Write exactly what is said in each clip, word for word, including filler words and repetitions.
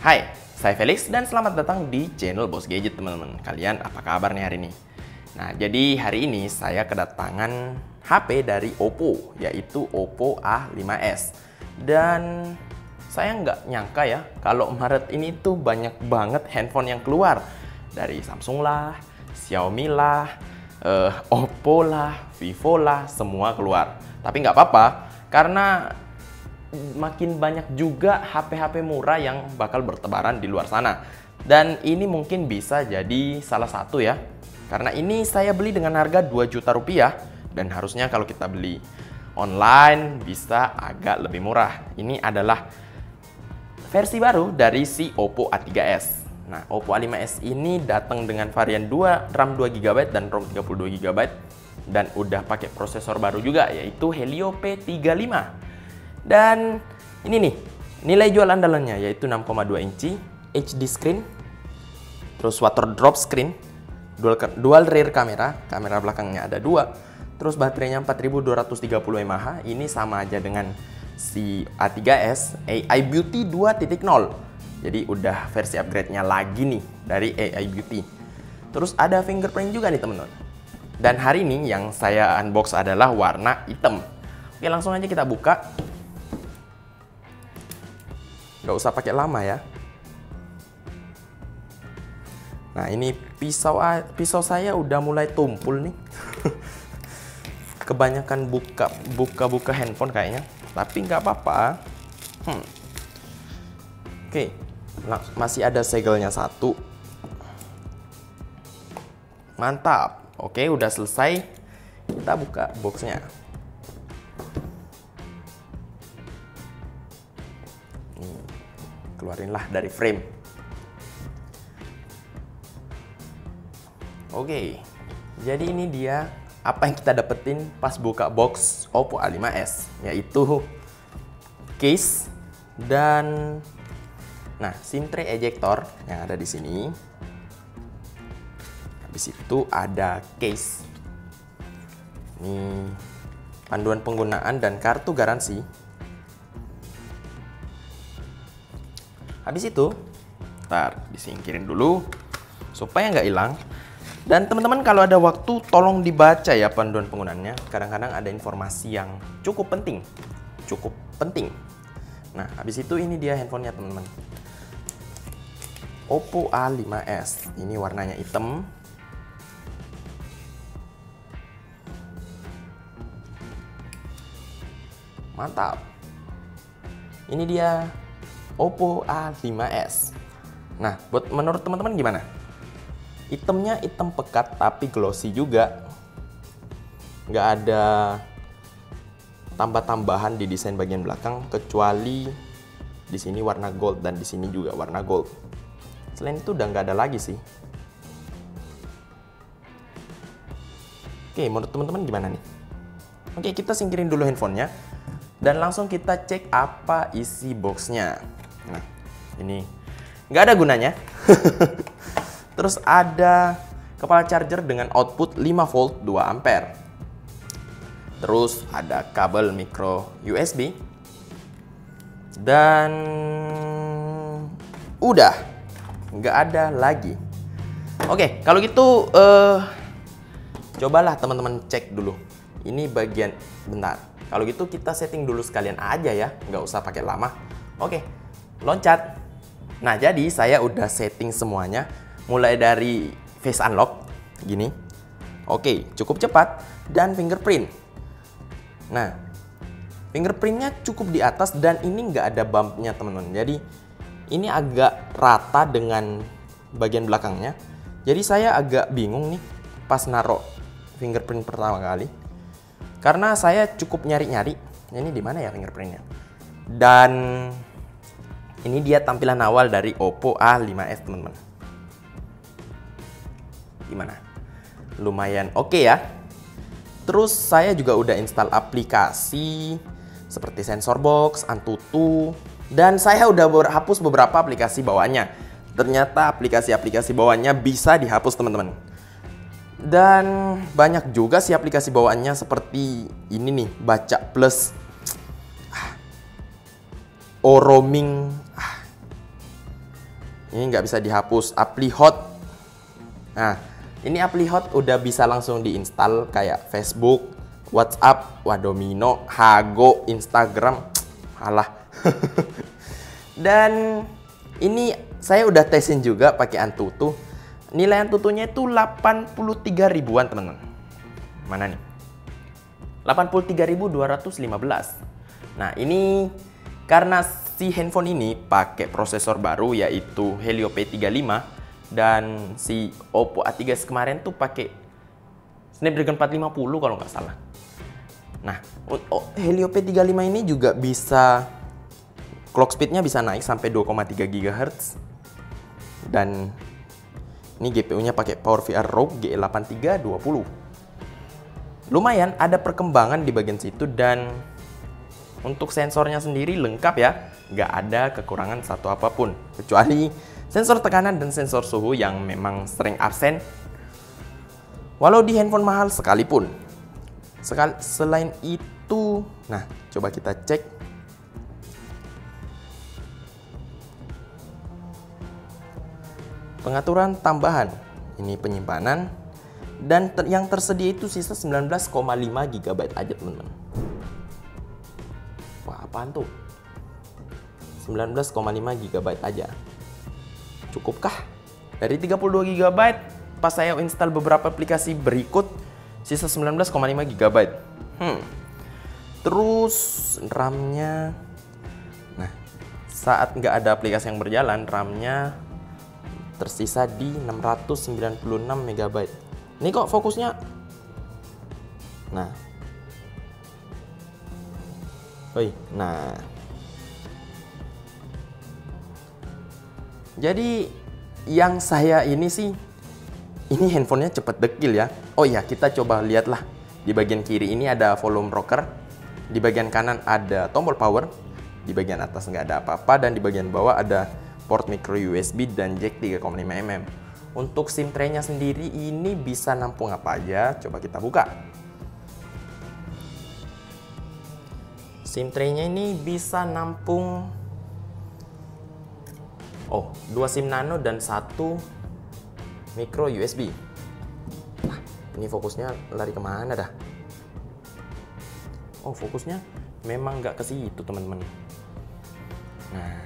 Hai, saya Felix dan selamat datang di channel Bos Gadget teman-teman. Kalian apa kabar nih hari ini? Nah, jadi hari ini saya kedatangan H P dari Oppo, yaitu Oppo A lima S. Dan saya nggak nyangka ya, kalau Maret ini tuh banyak banget handphone yang keluar. Dari Samsung lah, Xiaomi lah, eh, Oppo lah, Vivo lah, semua keluar. Tapi nggak apa-apa, karena makin banyak juga H P-H P murah yang bakal bertebaran di luar sana. Dan ini mungkin bisa jadi salah satu ya. Karena ini saya beli dengan harga dua juta rupiah. Dan harusnya kalau kita beli online bisa agak lebih murah. Ini adalah versi baru dari si Oppo A tiga S. Nah, Oppo A lima S ini datang dengan varian dua, RAM dua giga byte dan ROM tiga puluh dua giga byte. Dan udah pakai prosesor baru juga, yaitu Helio P tiga puluh lima. Dan ini nih, nilai jual andalannya yaitu enam koma dua inci, H D screen, terus water drop screen, dual, dual rear kamera, kamera belakangnya ada dua, terus baterainya empat ribu dua ratus tiga puluh mAh, ini sama aja dengan si A tiga S A I Beauty dua titik nol. Jadi udah versi upgrade-nya lagi nih dari A I Beauty. Terus ada fingerprint juga nih teman-teman. Dan hari ini yang saya unbox adalah warna hitam. Oke, langsung aja kita buka. Nggak usah pakai lama ya. Nah, ini pisau pisau saya udah mulai tumpul nih. Kebanyakan buka buka buka handphone kayaknya, tapi nggak apa-apa. Hmm. Oke, nah, masih ada segelnya satu. Mantap. Oke, udah selesai. Kita buka boxnya. Keluarinlah dari frame. Oke, jadi ini dia apa yang kita dapetin pas buka box Oppo A lima S, yaitu case dan nah SIM tray ejector yang ada di sini. Habis itu ada case. Ini panduan penggunaan dan kartu garansi. Habis itu, ntar disingkirin dulu supaya nggak hilang. Dan teman-teman kalau ada waktu tolong dibaca ya panduan penggunaannya. Kadang-kadang ada informasi yang cukup penting, cukup penting. Nah, habis itu ini dia handphonenya teman-teman. Oppo A lima S. Ini warnanya hitam. Mantap. Ini dia Oppo A lima S. Nah, buat menurut teman-teman gimana? Itemnya hitam pekat tapi glossy juga. Nggak ada tambah-tambahan di desain bagian belakang kecuali di sini warna gold dan di sini juga warna gold. Selain itu udah nggak ada lagi sih. Oke, menurut teman-teman gimana nih? Oke, kita singkirin dulu handphonenya dan langsung kita cek apa isi boxnya. Nah, ini nggak ada gunanya. Terus ada kepala charger dengan output lima volt dua ampere. Terus ada kabel micro U S B. Dan udah, nggak ada lagi. Oke, kalau gitu eh, cobalah teman-teman cek dulu. Ini bagian, bentar. Kalau gitu kita setting dulu sekalian aja ya, nggak usah pakai lama. Oke, loncat. Nah, jadi saya udah setting semuanya. Mulai dari face unlock, gini. Oke, cukup cepat. Dan fingerprint. Nah, fingerprintnya cukup di atas dan ini nggak ada bumpnya teman-teman. Jadi, ini agak rata dengan bagian belakangnya. Jadi saya agak bingung nih pas naruh fingerprint pertama kali. Karena saya cukup nyari-nyari. Ini di mana ya fingerprintnya? Dan ini dia tampilan awal dari Oppo A lima S teman-teman. Gimana? Lumayan oke okay ya. Terus saya juga udah install aplikasi seperti Sensor Box, Antutu, dan saya udah hapus beberapa aplikasi bawaannya. Ternyata aplikasi-aplikasi bawaannya bisa dihapus teman-teman. Dan banyak juga sih aplikasi bawaannya seperti ini nih, Baca Plus, O roaming, Ini nggak bisa dihapus. Apply Hot. Nah, ini Apply Hot udah bisa langsung diinstal kayak Facebook, WhatsApp, Wadomino, Hago, Instagram. Alah. Dan ini saya udah tesin juga pakai Antutu. Nilai Antutunya itu delapan puluh tiga ribuan, teman-teman. Mana nih? delapan puluh tiga ribu dua ratus lima belas. Nah, ini karena si handphone ini pakai prosesor baru yaitu Helio P tiga puluh lima dan si Oppo A tiga kemarin tuh pakai Snapdragon empat lima nol kalau nggak salah. Nah, Helio P tiga puluh lima ini juga bisa clock speednya bisa naik sampai dua koma tiga gigahertz. Dan ini G P U-nya pakai PowerVR ROG G E delapan tiga dua nol. Lumayan ada perkembangan di bagian situ, dan untuk sensornya sendiri lengkap ya. Nggak ada kekurangan satu apapun. Kecuali sensor tekanan dan sensor suhu yang memang sering absen. Walau di handphone mahal sekalipun. Sekal selain itu, nah coba kita cek. Pengaturan tambahan, ini penyimpanan, dan ter yang tersedia itu sisa sembilan belas koma lima giga byte aja, teman-teman. Wah, apaan tuh? sembilan belas koma lima giga byte aja. Cukupkah? Dari tiga puluh dua giga byte, pas saya install beberapa aplikasi berikut, sisa sembilan belas koma lima giga byte. Hmm. Terus RAM-nya, nah saat nggak ada aplikasi yang berjalan, RAM-nya tersisa di enam ratus sembilan puluh enam mega byte. Ini kok fokusnya, nah, oi, nah, jadi yang saya ini sih, ini handphonenya cepet dekil ya. Oh iya, kita coba lihatlah. Di bagian kiri ini ada volume rocker, di bagian kanan ada tombol power, di bagian atas nggak ada apa-apa, dan di bagian bawah ada port micro U S B dan jack tiga koma lima milimeter. Untuk SIM tray-nya sendiri ini bisa nampung apa aja? Coba kita buka. SIM tray-nya ini bisa nampung oh, dua SIM nano dan satu micro U S B. Nah, ini fokusnya lari kemana dah? Oh, fokusnya memang nggak ke situ, teman-teman. Nah,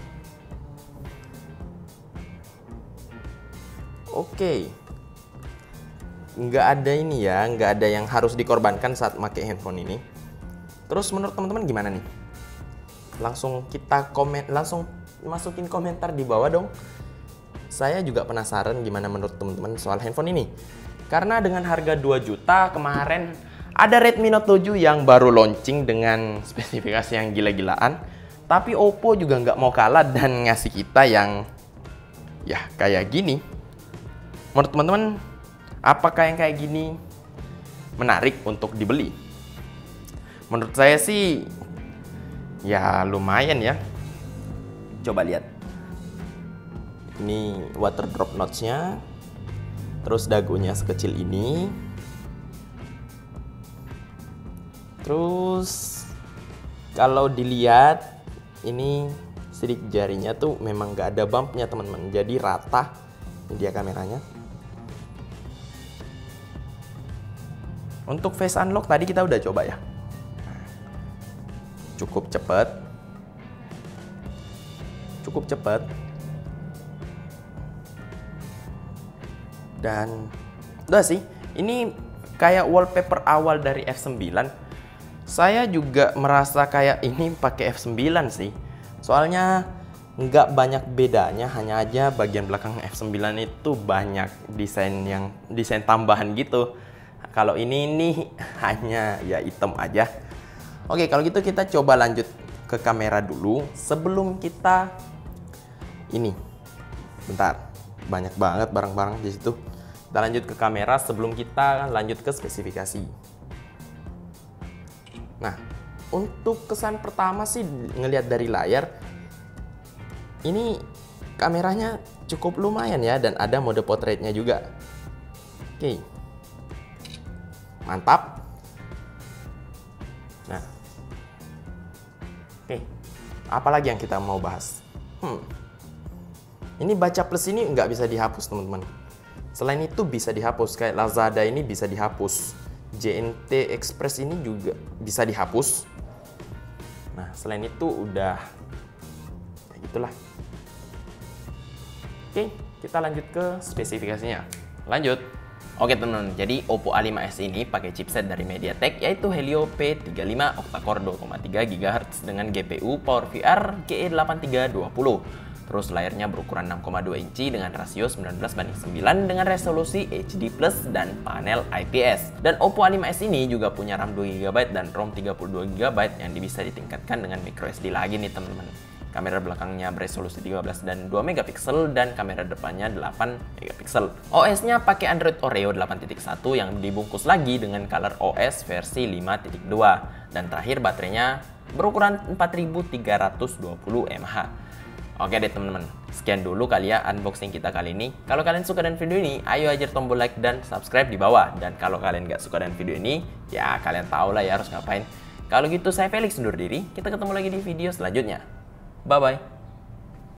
oke, nggak ada ini ya, nggak ada yang harus dikorbankan saat pakai handphone ini. Terus menurut teman-teman gimana nih? Langsung kita komen, langsung masukin komentar di bawah dong. Saya juga penasaran gimana menurut teman-teman soal handphone ini. Karena dengan harga dua juta kemarin ada Redmi Note tujuh yang baru launching dengan spesifikasi yang gila-gilaan. Tapi Oppo juga nggak mau kalah dan ngasih kita yang ya kayak gini. Menurut teman-teman, apakah yang kayak gini menarik untuk dibeli? Menurut saya sih, ya lumayan ya. Coba lihat. Ini water drop notch-nya. Terus dagunya sekecil ini. Terus, kalau dilihat, ini sidik jarinya tuh memang nggak ada bumpnya, teman-teman. Jadi rata. Ini dia kameranya. Untuk face unlock tadi kita udah coba ya. Cukup cepat. Cukup cepat. Dan udah sih, ini kayak wallpaper awal dari F sembilan. Saya juga merasa kayak ini pakai F sembilan sih. Soalnya nggak banyak bedanya, hanya aja bagian belakang F sembilan itu banyak desain yang desain tambahan gitu. Kalau ini nih hanya ya hitam aja. Oke, kalau gitu kita coba lanjut ke kamera dulu sebelum kita ini. Bentar, banyak banget barang-barang di situ. Kita lanjut ke kamera sebelum kita lanjut ke spesifikasi. Nah, untuk kesan pertama sih ngelihat dari layar, ini kameranya cukup lumayan ya, dan ada mode portraitnya juga. Oke, mantap. Nah, oke, apalagi yang kita mau bahas? Hmm. Ini baca plus ini nggak bisa dihapus teman-teman. Selain itu bisa dihapus, kayak Lazada ini bisa dihapus. J N T Express ini juga bisa dihapus. Nah, selain itu udah ya gitulah. Oke, kita lanjut ke spesifikasinya. Lanjut. Oke teman-teman, jadi Oppo A lima S ini pakai chipset dari MediaTek yaitu Helio P tiga puluh lima octa-core dua koma tiga gigahertz dengan G P U PowerVR G E delapan tiga dua nol. Terus layarnya berukuran enam koma dua inci dengan rasio sembilan belas banding sembilan dengan resolusi H D plus dan panel I P S. Dan Oppo A lima S ini juga punya RAM dua giga byte dan ROM tiga puluh dua giga byte yang bisa ditingkatkan dengan microSD lagi nih teman-teman. Kamera belakangnya beresolusi tiga belas dan dua megapiksel dan kamera depannya delapan megapiksel. O S-nya pakai Android Oreo delapan titik satu yang dibungkus lagi dengan Color O S versi lima titik dua. Dan terakhir baterainya berukuran empat ribu tiga ratus dua puluh mAh. Oke deh teman-teman, sekian dulu kali ya unboxing kita kali ini. Kalau kalian suka dengan video ini, ayo aja tombol like dan subscribe di bawah. Dan kalau kalian gak suka dengan video ini, ya kalian tahu lah ya harus ngapain. Kalau gitu saya Felix undur diri, kita ketemu lagi di video selanjutnya. Bye-bye.